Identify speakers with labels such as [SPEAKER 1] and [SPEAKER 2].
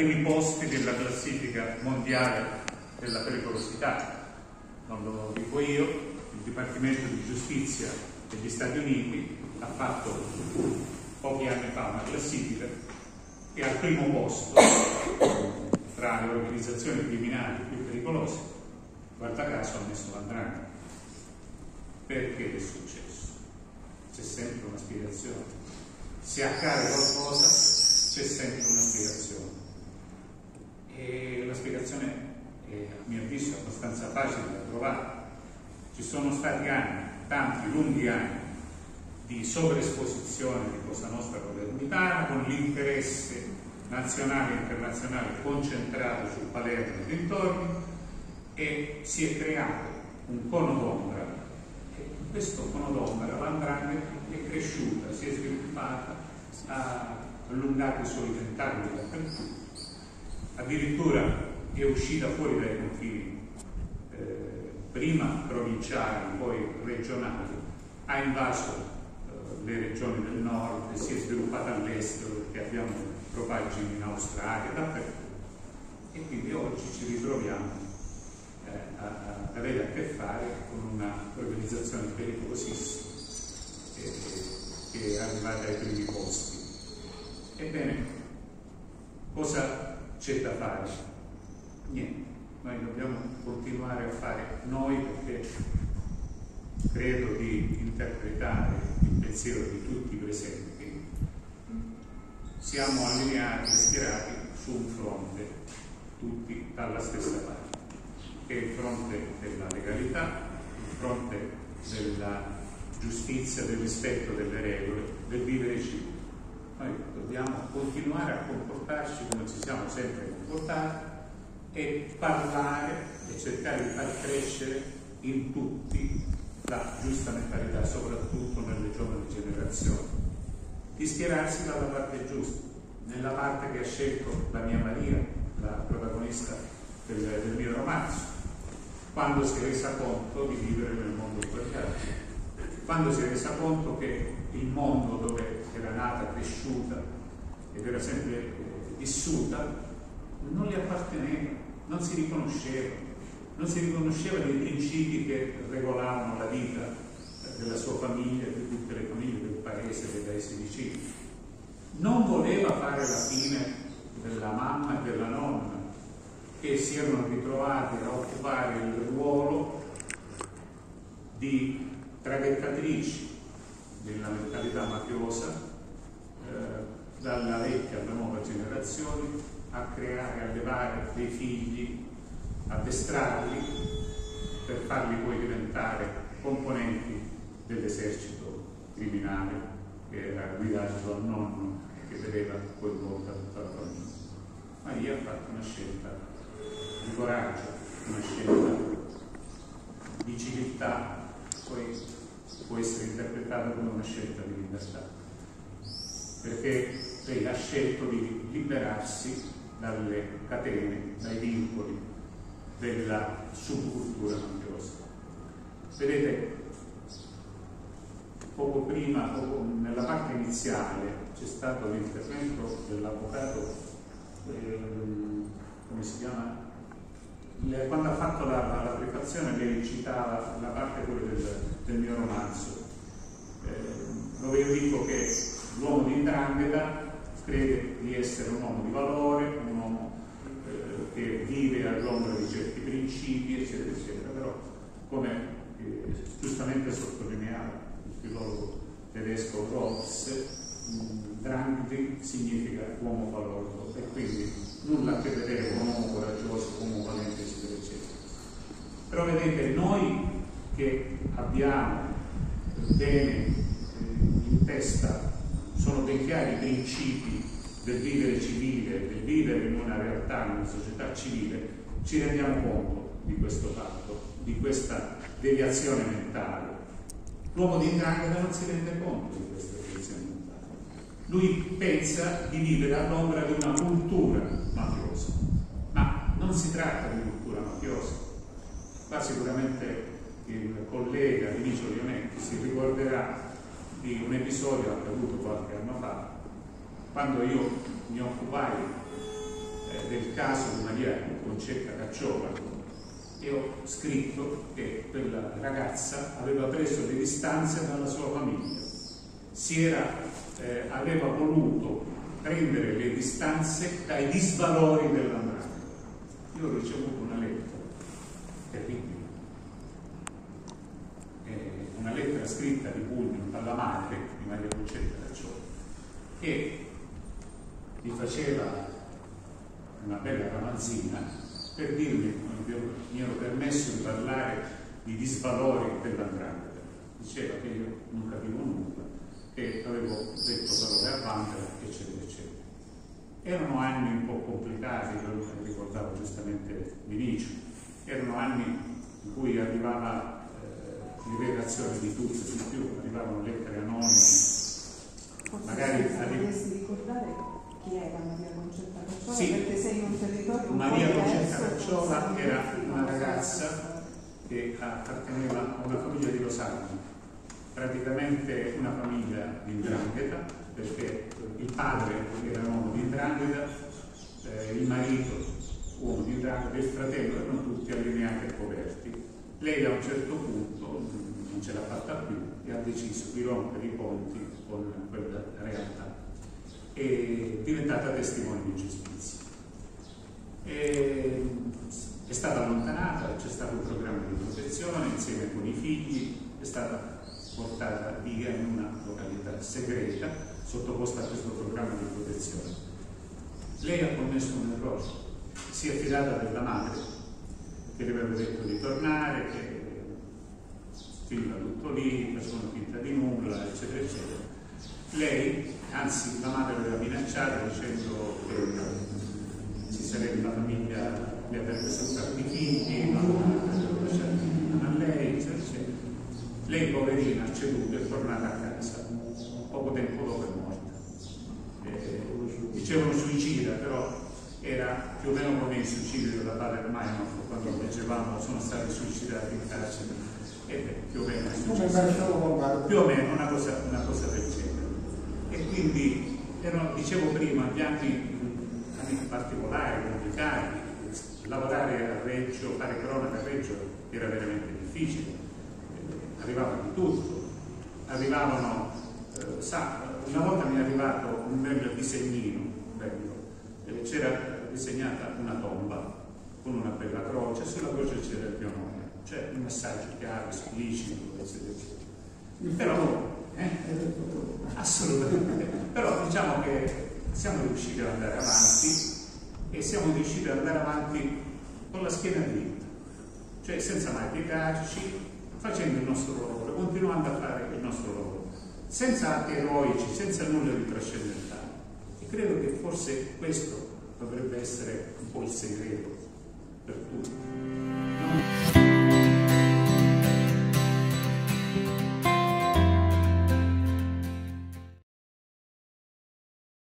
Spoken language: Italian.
[SPEAKER 1] primi posti della classifica mondiale della pericolosità. Non lo dico io, il Dipartimento di Giustizia degli Stati Uniti ha fatto pochi anni fa una classifica e al primo posto tra le organizzazioni criminali più pericolose, guarda caso, ha messo l''ndrangheta. Perché è successo? C'è sempre una spiegazione. Se accade qualcosa c'è sempre una spiegazione, e la spiegazione è, a mio avviso, abbastanza facile da trovare. Ci sono stati anni, tanti lunghi anni, di sovraesposizione di Cosa Nostra palermitana, con l'interesse nazionale e internazionale concentrato su Palermo e dintorni, e si è creato un cono d'ombra, e in questo cono d'ombra l''ndrangheta è cresciuta, si è sviluppata, ha allungato i suoi tentacoli dappertutto, addirittura è uscita fuori dai confini prima provinciali, poi regionali, ha invaso le regioni del nord, si è sviluppata all'estero, perché abbiamo propaggini in Australia, dappertutto. E quindi oggi ci ritroviamo ad avere a che fare con una organizzazione pericolosissima che è arrivata ai primi posti. Ebbene, cosa c'è da fare? Niente, noi dobbiamo continuare a fare noi, perché credo di interpretare il pensiero di tutti i presenti. Siamo allineati e schierati su un fronte, tutti dalla stessa parte, che è il fronte della legalità, il fronte della giustizia, del rispetto delle regole, del vivere civile. Noi dobbiamo continuare a comportarci come ci siamo sempre comportati e parlare e cercare di far crescere in tutti la giusta mentalità, soprattutto nelle giovani generazioni, di schierarsi dalla parte giusta, nella parte che ha scelto la mia Maria, la protagonista del mio romanzo, quando si è resa conto di vivere nel mondo sbagliato, quando si è resa conto che il mondo dove era nata, cresciuta ed era sempre vissuta non le apparteneva, non si riconosceva dei principi che regolavano la vita della sua famiglia, di tutte le famiglie del paese, dei paesi vicini. Non voleva fare la fine della mamma e della nonna, che si erano ritrovate a occupare il ruolo di traghettatrici della mentalità mafiosa, dalla vecchia alla nuova generazione, a creare, a allevare dei figli, addestrarli per farli poi diventare componenti dell'esercito criminale che era guidato dal nonno e che vedeva coinvolta tutta la famiglia. Maria ha fatto una scelta di coraggio, una scelta di civiltà, poi può essere interpretata come una scelta di libertà, perché lei ha scelto di liberarsi dalle catene, dai vincoli della subcultura mafiosa. Vedete, poco prima, nella parte iniziale, c'è stato l'intervento dell'avvocato, come si chiama? Quando ha fatto la prefazione, lei citava la parte del mio romanzo, dove io dico che l'uomo di 'ndrangheta crede di essere un uomo di valore, un uomo che vive all'ombra di certi principi, eccetera, eccetera. Però, come giustamente sottolineava il filologo tedesco Rawls, 'ndrangheta significa uomo valoroso, e quindi nulla a che vedere con uomo coraggioso, uomo valente, eccetera, eccetera. Però vedete, noi che abbiamo bene in testa, sono ben chiari i principi del vivere civile, del vivere in una realtà, in una società civile, ci rendiamo conto di questo fatto, di questa deviazione mentale. L'uomo di 'ndrangheta non si rende conto di questa deviazione mentale. Lui pensa di vivere all'ombra di una cultura mafiosa, ma non si tratta di cultura mafiosa. Qua sicuramente il collega Vinicio Lionetti si ricorderà di un episodio accaduto qualche anno fa, quando io mi occupai del caso di Maria Concetta Cacciola, e ho scritto che quella ragazza aveva preso le distanze dalla sua famiglia, aveva voluto prendere le distanze dai disvalori dell''ndrangheta. Io ho ricevuto una lettera terribile, una lettera scritta di pugno dalla madre di Maria Concetta Cacciola, che mi faceva una bella ramazzina per dirmi, mi ero permesso di parlare di disvalori dell''ndrangheta. Diceva che io non capivo nulla, che avevo detto parole a vanvera, eccetera, eccetera. Erano anni un po' complicati, lo ricordavo giustamente Vinicio, erano anni in cui arrivava in redazione di tutto e di più, arrivavano lettere anonime, magari
[SPEAKER 2] potresti ricordare chi era Maria Concetta Cacciola?
[SPEAKER 1] Sì,
[SPEAKER 2] perché sei in un territorio un
[SPEAKER 1] Maria
[SPEAKER 2] po'
[SPEAKER 1] Concetta
[SPEAKER 2] diverso,
[SPEAKER 1] Cacciola era una ragazza che apparteneva a una famiglia di Rosarno, praticamente una famiglia di 'ndrangheta, perché il padre era un uomo di 'ndrangheta, il marito uomo di 'ndrangheta, il fratello, erano tutti allineati e coperti. Lei a un certo punto non ce l'ha fatta più e ha deciso di rompere i ponti con quella realtà e è diventata testimone di giustizia. È stata allontanata, c'è stato un programma di protezione insieme con i figli, è stata portata via in una località segreta, sottoposta a questo programma di protezione. Lei ha commesso un errore, si è fidata della madre che le aveva detto di tornare, che finiva tutto lì, facevano finta di nulla, eccetera, eccetera. Lei, anzi la madre l'aveva minacciata dicendo che ci sarebbe la famiglia, le avrebbe saltato i figli, non avrebbe lasciato a lei, eccetera, eccetera. Lei, poverina, ha ceduto, è tornata a casa, poco tempo dopo è morta. Dicevano suicida, però era più o meno come il suicidio della padre Meinhof, quando leggevamo sono stati suicidati in carcere, più o meno è successo, più o meno una cosa del genere. E quindi, dicevo prima, gli anni particolari, complicati, lavorare a Reggio, fare cronaca a Reggio era veramente difficile. Arrivava di tutto, arrivavano, una volta mi è arrivato un bel disegnino, bello, c'era disegnata una tomba con una bella croce, sulla croce c'era il mio nome, cioè un messaggio chiaro, esplicito, eccetera, eccetera. Però, assolutamente, però diciamo che siamo riusciti ad andare avanti e siamo riusciti ad andare avanti con la schiena dritta, cioè senza mai piegarci, facendo il nostro lavoro, continuando a fare il nostro lavoro, senza atti eroici, senza nulla di trascendentale. E credo che forse questo dovrebbe essere un po' il segreto per tutti.